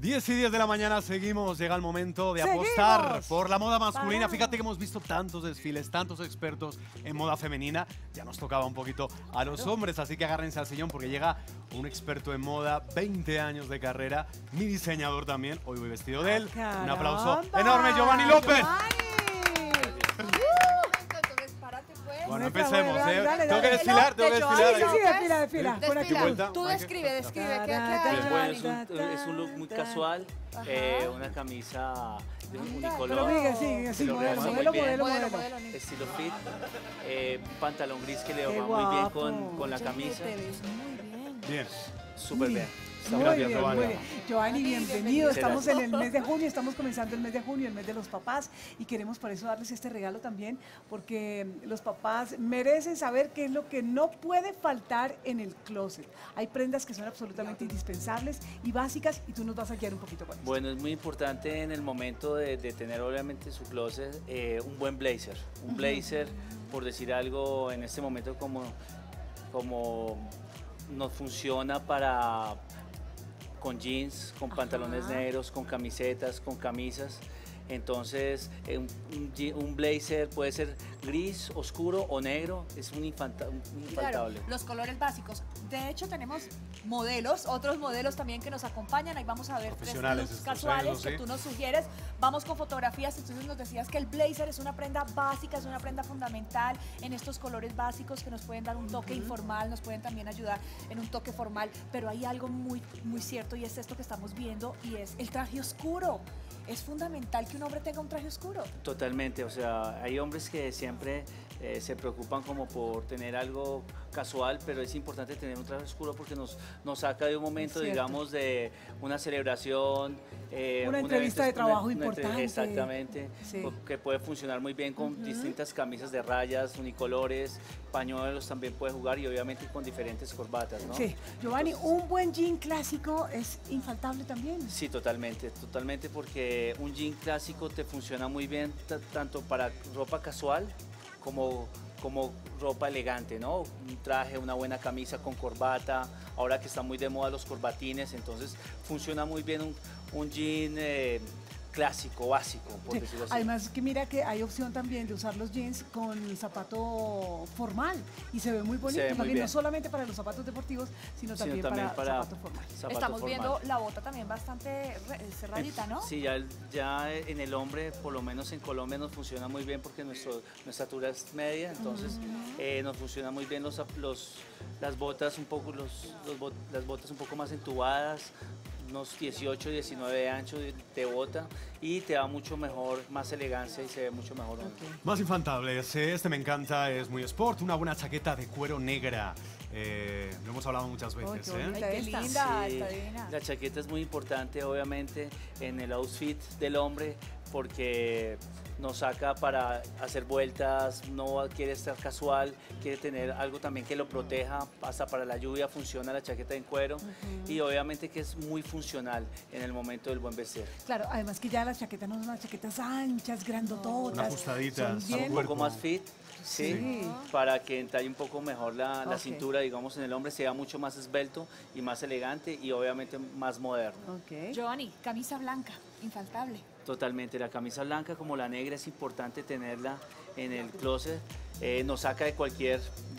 10:10 de la mañana, seguimos. Llega el momento de apostar por la moda masculina. Fíjate que hemos visto tantos desfiles, tantos expertos en moda femenina. Ya nos tocaba un poquito a los hombres, así que agárrense al sillón porque llega un experto en moda, 20 años de carrera, mi diseñador también. Hoy voy vestido de él. Un aplauso enorme, Giovanni López. Bueno, empecemos, Tengo que desfilar, desfila. Por aquí. Tú describe, ¿qué Bueno, es un look muy casual, una camisa de un unicolor, modelo. estilo fit, un pantalón gris que le va muy bien con la camisa. Bien. Súper bien. Gracias, Giovanni. Muy bien. Giovanni, bienvenido. Estamos en el mes de junio, estamos comenzando el mes de junio, el mes de los papás, y queremos por eso darles este regalo también, porque los papás merecen saber qué es lo que no puede faltar en el closet. Hay prendas que son absolutamente indispensables y básicas, y tú nos vas a guiar un poquito con eso. Bueno, es muy importante en el momento de tener obviamente su closet un buen blazer. Un blazer, por decir algo, en este momento como nos funciona con jeans, con pantalones negros, con camisetas, con camisas. Entonces, un blazer puede ser gris, oscuro o negro, es un infaltable. Claro, los colores básicos. De hecho, tenemos modelos, otros modelos también que nos acompañan. Ahí vamos a ver tres looks casuales que tú nos sugieres. Vamos con fotografías, entonces nos decías que el blazer es una prenda básica, es una prenda fundamental en estos colores básicos que nos pueden dar un toque informal, nos pueden también ayudar en un toque formal, pero hay algo muy cierto y es esto que estamos viendo y es el traje oscuro. Es fundamental que un hombre tenga un traje oscuro. Totalmente, o sea, hay hombres que siempre se preocupan como por tener algo casual, pero es importante tener un traje oscuro porque nos saca de un momento, digamos, de una celebración. Una entrevista de trabajo importante. Exactamente, que puede funcionar muy bien con distintas camisas de rayas, unicolores, pañuelos también puede jugar y obviamente con diferentes corbatas, ¿no? Sí, Giovanni, un buen jean clásico es infaltable también. Sí, totalmente, porque un jean clásico te funciona muy bien tanto para ropa casual como ropa elegante, ¿no? Un traje, una buena camisa con corbata, ahora que están muy de moda los corbatines, entonces funciona muy bien un jean clásico, básico, por decirlo así. Además que mira que hay opción también de usar los jeans con zapato formal y se ve muy bonito, también no solamente para los zapatos deportivos, sino también para zapato formal. Estamos viendo la bota también bastante cerradita, ¿no? Sí, ya en el hombre, por lo menos en Colombia nos funciona muy bien porque nuestra estatura es media, entonces nos funciona muy bien las botas un poco, las botas un poco más entubadas, unos 18, 19 de ancho de bota y te da mucho mejor, más elegancia y se ve mucho mejor. Más infantables, este me encanta, es muy sport, una buena chaqueta de cuero negra. Lo hemos hablado muchas veces. Qué linda, sí, la chaqueta es muy importante obviamente en el outfit del hombre porque nos saca para hacer vueltas, no quiere estar casual, quiere tener algo también que lo proteja, hasta para la lluvia funciona la chaqueta en cuero y obviamente que es muy funcional en el momento del buen vestir. Claro, además que ya las chaquetas no son unas chaquetas anchas, grandototas, ajustaditas, un poco más fit. Sí, para que entalle un poco mejor la cintura, digamos, en el hombre sea mucho más esbelto y más elegante y obviamente más moderno. Giovanni, camisa blanca, infaltable. Totalmente, la camisa blanca como la negra es importante tenerla en el closet, nos saca de cualquier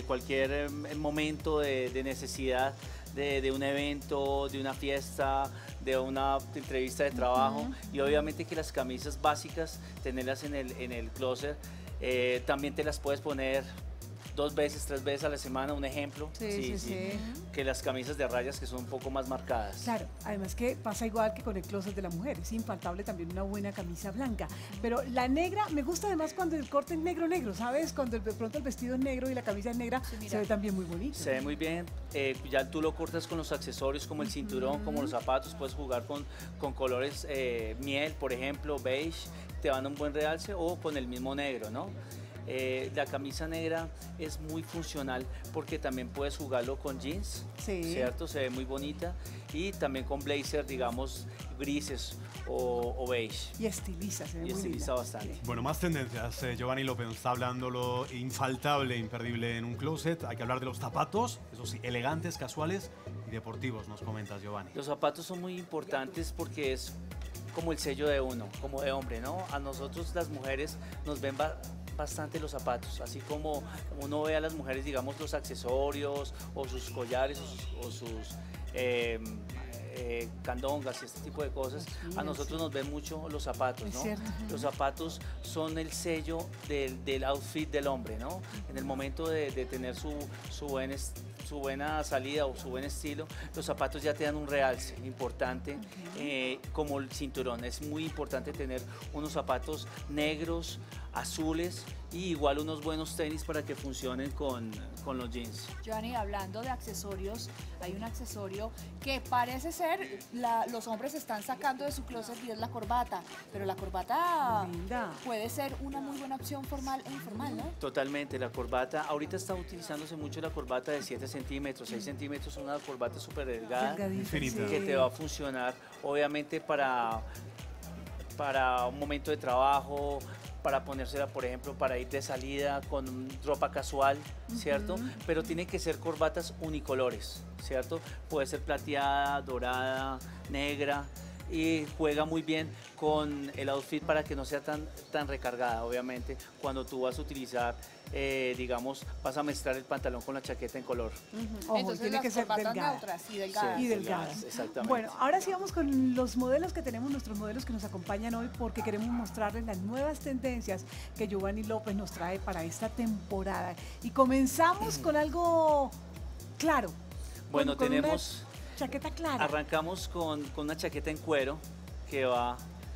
momento de necesidad, de un evento, de una fiesta, de una entrevista de trabajo y obviamente que las camisas básicas, tenerlas en el closet. También te las puedes poner 2 veces, 3 veces a la semana, un ejemplo. Sí. Que las camisas de rayas que son un poco más marcadas. Claro, además que pasa igual que con el closet de la mujer, es infaltable también una buena camisa blanca. Pero la negra, me gusta además cuando el corte es negro, ¿sabes? Cuando de pronto el vestido es negro y la camisa es negra, se ve también muy bonito. Se ve muy bien, ya tú lo cortas con los accesorios como el cinturón, como los zapatos, puedes jugar con colores miel, por ejemplo, beige, te van a un buen realce o con el mismo negro, ¿no? La camisa negra es muy funcional porque también puedes jugarlo con jeans, ¿cierto? Se ve muy bonita. Y también con blazer, digamos, grises o beige. Y estiliza, se ve y muy estiliza linda. bastante. Bueno, más tendencias. Giovanni López nos está hablando lo infaltable, imperdible en un closet. Hay que hablar de los zapatos, eso sí, elegantes, casuales y deportivos, nos comentas, Giovanni. Los zapatos son muy importantes porque es como el sello de uno, como de hombre, ¿no? A nosotros las mujeres nos ven bastante los zapatos, así como uno ve a las mujeres, digamos, los accesorios o sus collares o sus candongas y este tipo de cosas, a nosotros nos ven mucho los zapatos, ¿no? Los zapatos son el sello del outfit del hombre, ¿no? En el momento de tener su buena salida o su buen estilo, los zapatos ya te dan un realce importante, como el cinturón. Es muy importante tener unos zapatos negros, azules y igual unos buenos tenis para que funcionen con los jeans. Giovanni, hablando de accesorios, hay un accesorio que parece ser, los hombres están sacando de su closet y es la corbata, pero la corbata puede ser una muy buena opción formal e informal, ¿no? Totalmente, la corbata, ahorita está utilizándose mucho la corbata de 7 centímetros, 6 centímetros, una corbata súper delgada, que te va a funcionar obviamente para un momento de trabajo, para ponérsela, por ejemplo, para ir de salida con ropa casual, ¿cierto? Pero tiene que ser corbatas unicolores, ¿cierto? Puede ser plateada, dorada, negra, y juega muy bien con el outfit para que no sea tan recargada, obviamente, cuando tú vas a utilizar, digamos, vas a mezclar el pantalón con la chaqueta en color. Ojo, entonces tiene que ser delgada. Neutras y delgadas. Sí, y delgadas. Exactamente. Bueno, ahora sí vamos con los modelos que tenemos, nuestros modelos que nos acompañan hoy, porque queremos mostrarles las nuevas tendencias que Giovanni López nos trae para esta temporada. Y comenzamos con algo claro. Bueno, tenemos... chaqueta clara. Arrancamos con una chaqueta en cuero que va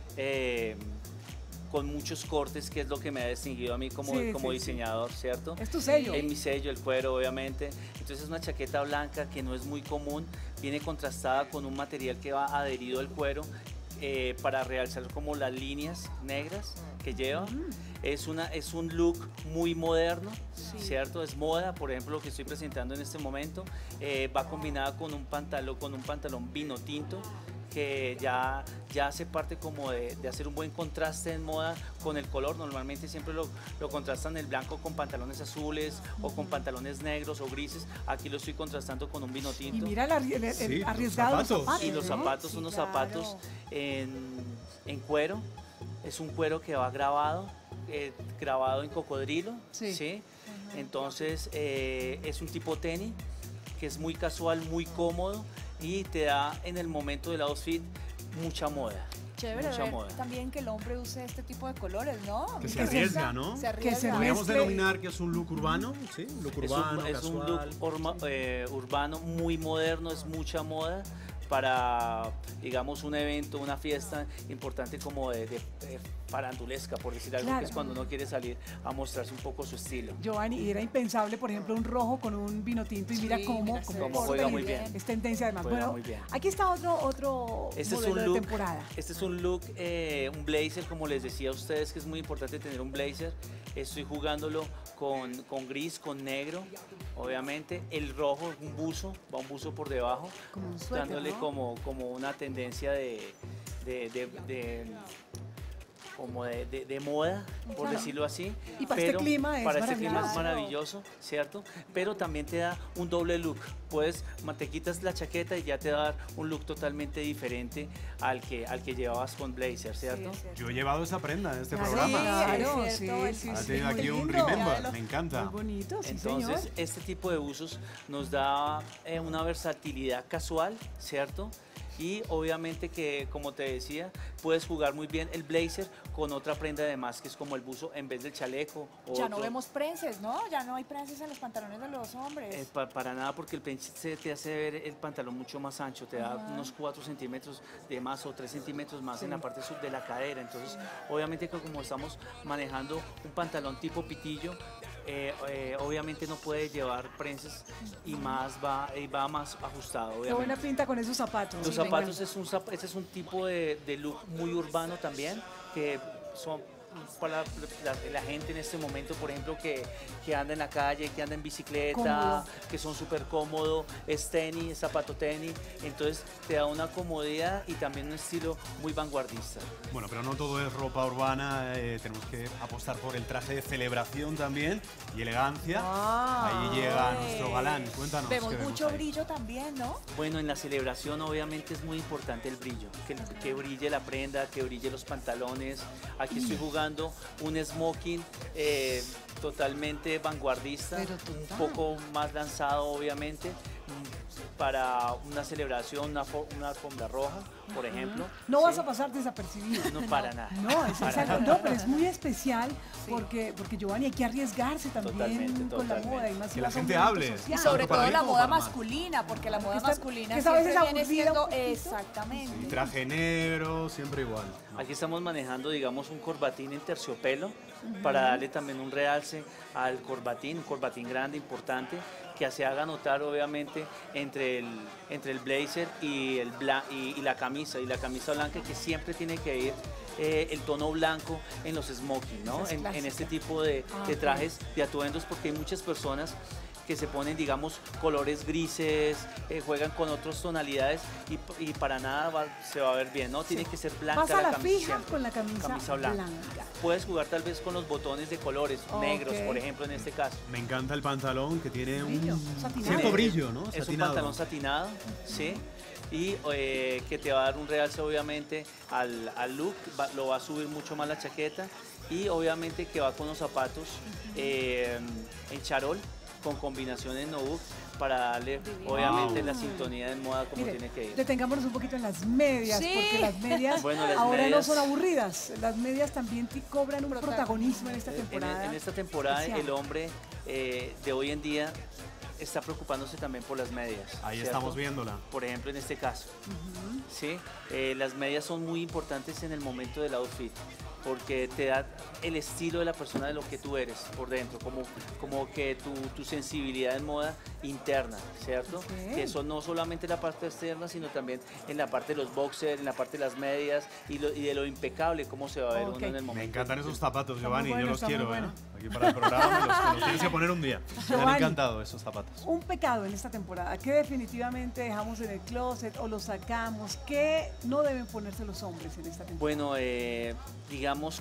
con muchos cortes, que es lo que me ha distinguido a mí como diseñador, ¿cierto? Es tu sello. Es mi sello, el cuero, obviamente. Entonces es una chaqueta blanca que no es muy común, viene contrastada con un material que va adherido al cuero para realzar como las líneas negras que lleva. Es un look muy moderno, ¿cierto? Es moda, por ejemplo, lo que estoy presentando en este momento. Va combinada con un pantalón vino tinto, que ya hace parte como de hacer un buen contraste en moda con el color. Normalmente siempre lo contrastan el blanco con pantalones azules o con pantalones negros o grises. Aquí lo estoy contrastando con un vino tinto. Y mira el arriesgado los zapatos. Y los zapatos son unos zapatos en cuero. Es un cuero que va grabado en cocodrilo, ¿sí? Entonces es un tipo tenis que es muy casual, muy cómodo y te da en el momento del outfit mucha moda. Chévere también que el hombre use este tipo de colores, ¿no? Que se arriesga, ¿no? Se arriesga. Que se Podríamos denominar que es un look urbano, ¿sí? Look urbano, es un look urbano muy moderno, es mucha moda para, digamos, un evento, una fiesta importante como de farandulesca, por decir algo, que es cuando uno quiere salir a mostrarse un poco su estilo. Giovanni, y era impensable, por ejemplo, un rojo con un vino tinto y mira cómo juega muy bien. Es tendencia además. Juega Bueno, muy bien. aquí está otro modelo de temporada. Este es un look, un blazer, como les decía a ustedes, que es muy importante tener un blazer. Estoy jugándolo con gris, con negro, obviamente. El rojo, un buzo, va un buzo por debajo, Como un suéter, dándole ¿no? como una tendencia de moda, por decirlo así. Y para este clima es para este clima es maravilloso. maravilloso, ¿cierto? Pero también te da un doble look. Te quitas la chaqueta y ya te va a dar un look totalmente diferente al que llevabas con blazer, ¿cierto? Yo he llevado esa prenda en este Claro, programa. claro, sí, sí, Ha sí, tenido muy aquí un lindo. remember, me encanta. Muy bonito, sí, Entonces, señor. este tipo de usos nos da una versatilidad casual, ¿cierto? Y obviamente que, como te decía, puedes jugar muy bien el blazer con otra prenda además, que es como el buzo en vez del chaleco. Ya no vemos prenses, ¿no? Ya no hay prenses en los pantalones de los hombres. Para nada, porque el prense te hace ver el pantalón mucho más ancho, te da unos 4 centímetros de más o 3 centímetros más en la parte sub de la cadera. Entonces, obviamente que como estamos manejando un pantalón tipo pitillo, obviamente no puede llevar prenses y va más ajustado. Obviamente. Qué buena pinta con esos zapatos. Los zapatos este es un tipo de look muy urbano también, que para la gente en este momento, por ejemplo, que anda en la calle, que anda en bicicleta, Cómodo. que son súper cómodos, es tenis, es zapato tenis, entonces te da una comodidad y también un estilo muy vanguardista. Bueno, pero no todo es ropa urbana, tenemos que apostar por el traje de celebración también y elegancia. Ahí llega nuestro galán, cuéntanos. Vemos ¿qué mucho ahí? brillo también, ¿no? Bueno, en la celebración obviamente es muy importante el brillo, que brille la prenda, que brille los pantalones. Aquí estoy jugando un smoking totalmente vanguardista, Pero un total. poco más lanzado obviamente, para una celebración, una alfombra roja, por ejemplo. No ¿sí? vas a pasar desapercibido. No, para nada. No, es para algo, nada. no, pero es muy especial porque Giovanni hay que arriesgarse también Totalmente, con la totalmente. moda y más si Que la vas a un gente evento hable. social. Y sobre Tanto para todo bien la como moda para mal. masculina, porque la moda Está- masculina que esa vez siempre es viene aburrida siendo un poquito. exactamente. Y traje negro, siempre igual. ¿no? Aquí estamos manejando, digamos, un corbatín en terciopelo para darle también un realce al corbatín, un corbatín grande, importante, que se haga notar obviamente entre el blazer y la camisa blanca, que siempre tiene que ir el tono blanco en los smoking, ¿no? Esa es En clásica. este tipo de ok. trajes, de atuendos, porque hay muchas personas que se ponen, digamos, colores grises, juegan con otras tonalidades y para nada se va a ver bien, ¿no? Tiene que ser blanca Vas a la camisa fija siempre. con la camisa blanca. Puedes jugar tal vez con los botones de colores, negros, por ejemplo, en este caso. Me encanta el pantalón que tiene Brillo, un satinado. cierto brillo, ¿no? Es un Satinado. pantalón satinado, ¿sí? Y que te va a dar un realce obviamente al look, lo va a subir mucho más la chaqueta y obviamente que va con los zapatos en charol con combinaciones no-book para darle obviamente la sintonía de moda como Mire, tiene que ir. detengámonos un poquito en las medias, Sí. porque las medias Bueno, las ahora medias- no son aburridas. Las medias también cobran un protagonismo en esta En temporada. esta temporada especial. el hombre de hoy en día está preocupándose también por las medias. Ahí ¿cierto? estamos viéndola. Por ejemplo, en este caso. ¿Sí? Las medias son muy importantes en el momento del outfit porque te da el estilo de la persona de lo que tú eres por dentro, como que tu sensibilidad en moda interna, ¿cierto? Ok. Que eso no solamente en la parte externa, sino también en la parte de los boxers, en la parte de las medias y de lo impecable, cómo se va a ver Ok. uno en el momento. Me encantan esos zapatos, Está Giovanni, muy bueno, yo los está muy quiero, bueno. ¿eh? Aquí para el programa me los tienes que poner un día. Me han Giovanni. encantado esos zapatos. Un pecado en esta temporada que definitivamente dejamos en el closet o lo sacamos. ¿Qué no deben ponerse los hombres en esta temporada? Bueno, digamos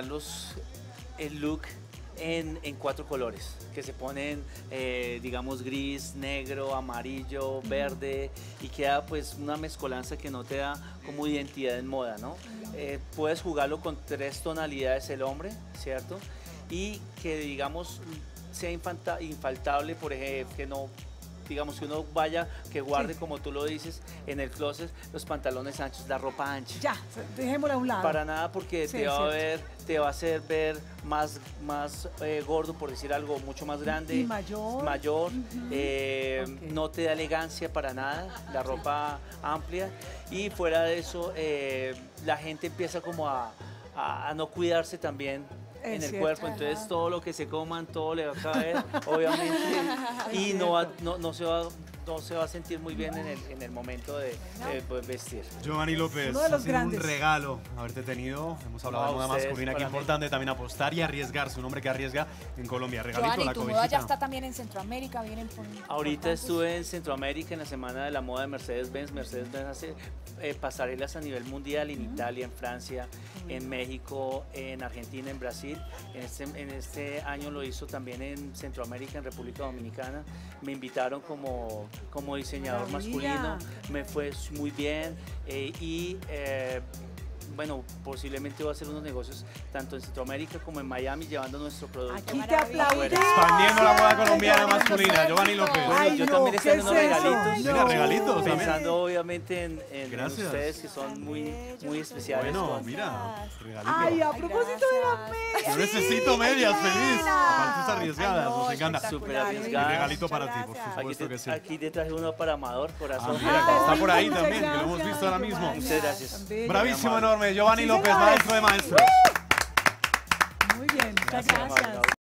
el look en 4 colores, que se ponen, digamos, gris, negro, amarillo, verde, y queda pues una mezcolanza que no te da como identidad en moda, ¿no? Puedes jugarlo con 3 tonalidades el hombre, ¿cierto? Y que, digamos, sea infaltable, por ejemplo, que no... Digamos que uno vaya, que guarde, Sí. como tú lo dices, en el closet, los pantalones anchos, la ropa ancha. Ya, dejémosla a un lado. Para nada, porque Sí, te es te va a hacer ver más gordo, por decir algo, mucho más grande. Y mayor. Ok. No te da elegancia para nada, la ropa amplia. Y fuera de eso, la gente empieza como a no cuidarse también Es en el cierto. cuerpo, entonces todo lo que se coman, todo le va a caer, obviamente, y no se va a sentir muy bien en el momento de pues, vestir. Giovanni López, Uno de los ha sido un grandes. regalo haberte tenido. Hemos hablado de No, moda ustedes, masculina, qué para mí. importante también apostar y arriesgarse. Un hombre que arriesga en Colombia. Regalito, Giovanni, la tu moda cobijita. ya está también en Centroamérica, vienen por Ahorita estuve en Centroamérica en la Semana de la Moda de Mercedes-Benz. Mercedes-Benz hace pasarelas a nivel mundial en Italia, en Francia, en México, en Argentina, en Brasil. En este año lo hizo también en Centroamérica, en República Dominicana. Me invitaron como diseñador Maravilla. masculino. Me fue muy bien bueno, posiblemente voy a hacer unos negocios tanto en Centroamérica como en Miami llevando nuestro producto. Aquí te aplaudimos. Expandiendo la moda colombiana masculina. Giovanni López. Bueno, Ay, yo no, también ¿qué estoy haciendo es eso? regalitos. Mira, regalitos también. Pensando obviamente en Gracias. ustedes que son muy especiales. Bueno, con- mira, regalito. Ay, a propósito de las gracias. medias. Yo necesito medias, feliz. Aparte arriesgadas, Ay, no, nos encanta. espectacular. Súper Y arriesgadas. regalito para ti, por Gracias. supuesto que sí. Aquí te traje uno para Amador, Ah, corazón. mira, que está por ahí Muchas también, que lo hemos gracias, visto ahora mismo. Giovanni. Muchas gracias. Tan bello. Bravísimo, amable. enorme. Giovanni Sí, López, señores. maestro de maestros. Muy bien, muchas Gracias, gracias. amable.